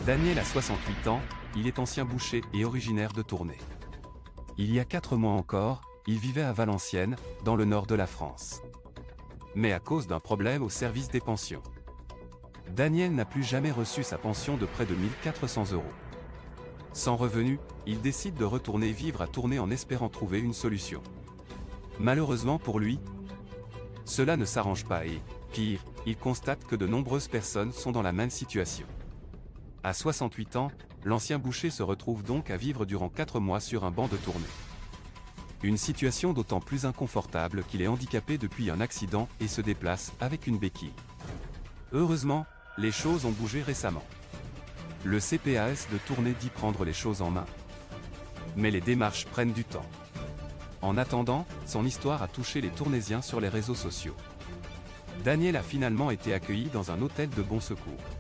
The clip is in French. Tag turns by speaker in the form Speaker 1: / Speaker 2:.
Speaker 1: Daniel a 68 ans, il est ancien boucher et originaire de Tournai. Il y a 4 mois encore, il vivait à Valenciennes, dans le nord de la France. Mais à cause d'un problème au service des pensions, Daniel n'a plus jamais reçu sa pension de près de 1 400 €. Sans revenu, il décide de retourner vivre à Tournai en espérant trouver une solution. Malheureusement pour lui, cela ne s'arrange pas et, pire, il constate que de nombreuses personnes sont dans la même situation. À 68 ans, l'ancien boucher se retrouve donc à vivre durant 4 mois sur un banc de Tournai. Une situation d'autant plus inconfortable qu'il est handicapé depuis un accident et se déplace avec une béquille. Heureusement, les choses ont bougé récemment. Le CPAS de Tournai dit prendre les choses en main. Mais les démarches prennent du temps. En attendant, son histoire a touché les Tournaisiens sur les réseaux sociaux. Daniel a finalement été accueilli dans un hôtel de bon secours.